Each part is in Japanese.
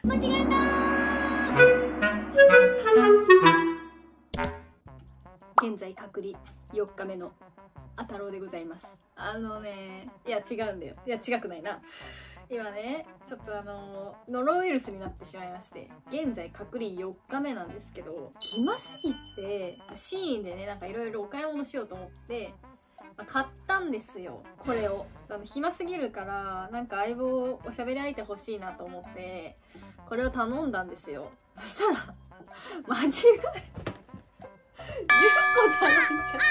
間違えたー。現在隔離4日目のあたろうでございます。いや違うんだよ。いや違くないな。今ねちょっとノロウイルスになってしまいまして、現在隔離4日目なんですけど、暇すぎてシーンでねなんかいろいろお買い物しようと思って、買ったんですよこれを。暇すぎるからなんか相棒おしゃべり相手欲しいなと思ってこれを頼んだんですよ。そしたら間違え10個頼んじゃ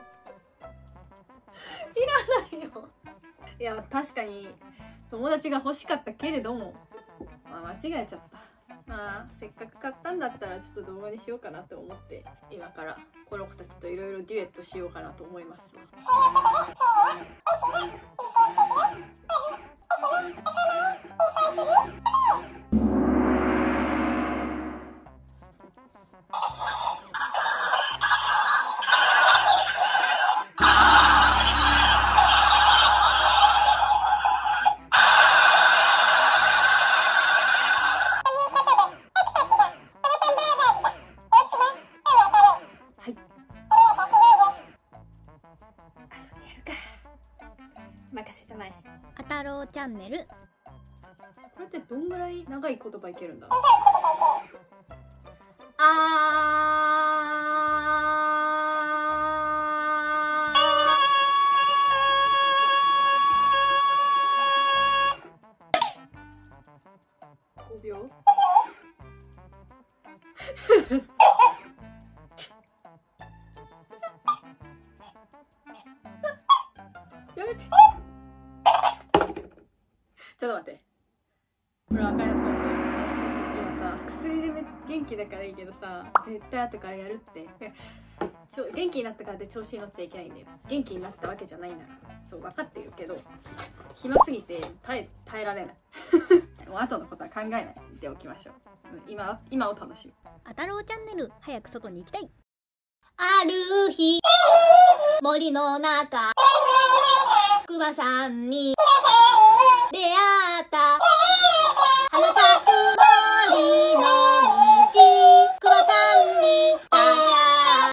っていらないよ。いや確かに友達が欲しかったけれども、間違えちゃった。せっかく買ったんだったらちょっと動画にしようかなと思って、今からこの子たちといろいろデュエットしようかなと思いますわ。任せたまえ。 あたろうチャンネル。 これってどんぐらい長い言葉いけるんだ？5秒やめて。ちょっと待って。これ赤いやつかもしれない。今さ、薬で元気だからいいけどさ、絶対後からやるって。元気になったからで調子に乗っちゃいけないんだよ。元気になったわけじゃないんだから。そう、分かってるけど、暇すぎて耐えられない。もう後のことは考えないでおきましょう。今を楽しむ。 あたろうチャンネル、早く外に行きたい。 ある日、森の中、クマさんに出会った。花咲く森の道、クマさんに出会った。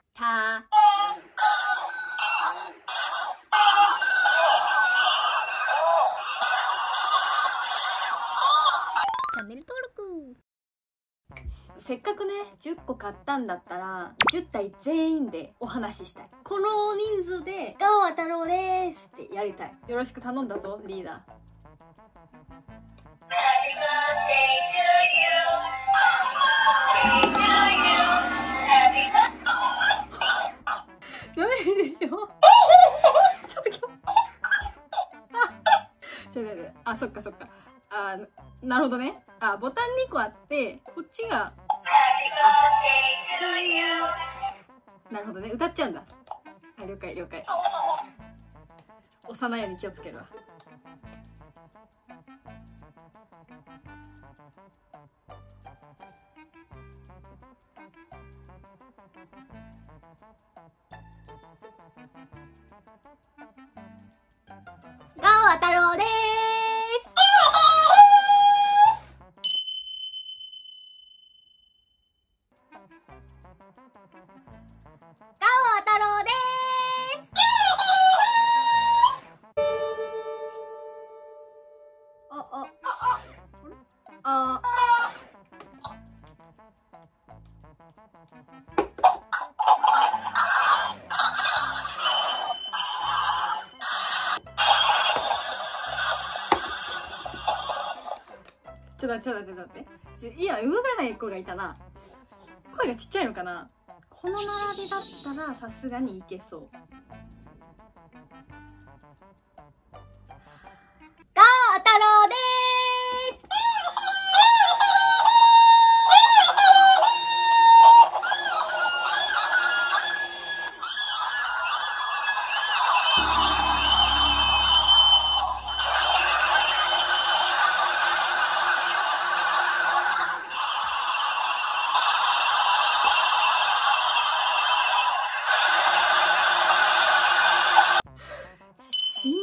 チャンネル登録。 せっかくね10個買ったんだったら10体全員でお話ししたい。この人数で「ガオあたろうです」ってやりたい。よろしく頼んだぞリーダー。ダメでしょちょっとそっかなるほどね。ボタン2個あってこっちがなるほどね、歌っちゃうんだ。了解。幼いように気をつけるわ。 ガオあたろうです。ガオあたろうです。 ちょっと待って。今動かない子がいたな。声がちっちゃいのかな。この並びだったらさすがにいけそう。 ガオあたろうです。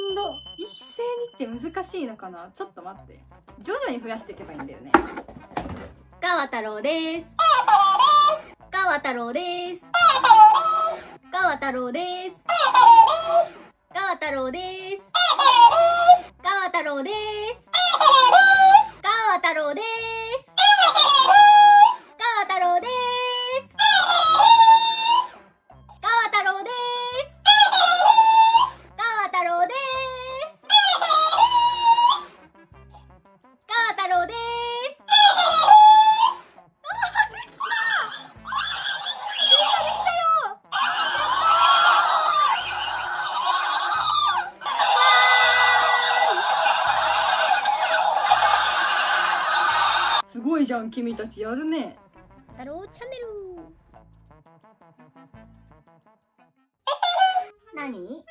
難しいのかな。ちょっと待って、徐々に増やしていけばいいんだよね。 川太郎です。川太郎です。川太郎です。川太郎です。川太郎です。川太郎です。川太郎です。川太郎です。川太郎です。川太郎です。 すごいじゃん、君たちやるね。 太郎チャンネル。 何？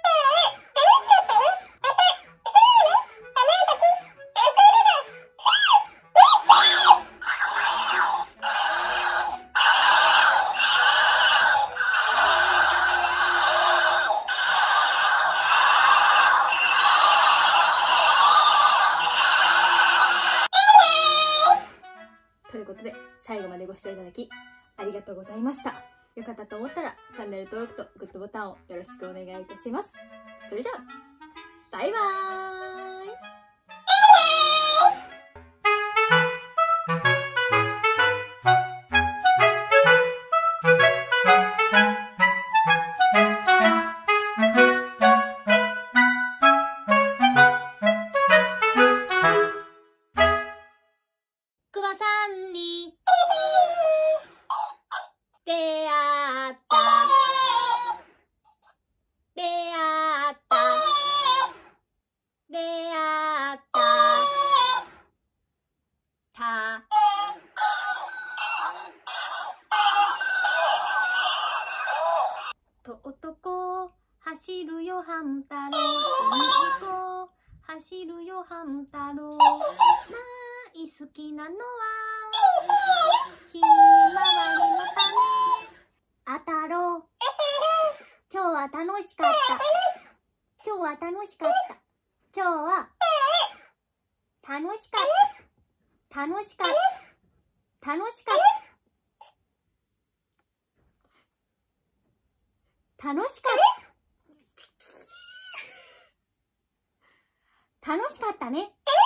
ということで、最後までご視聴いただきありがとうございました。よかったと思ったらチャンネル登録とグッドボタンをよろしくお願いいたします。それじゃあ、バイバーイ。 クマさんに出会った出会った出会ったたと男走るよハム太郎、海行こう走るよハム太郎、大好きなのはひまわりの種。あたろう、今日は楽しかった。今日は楽しかった。今日は楽しかった。楽しかった。楽しかった。楽しかった。楽しかったね。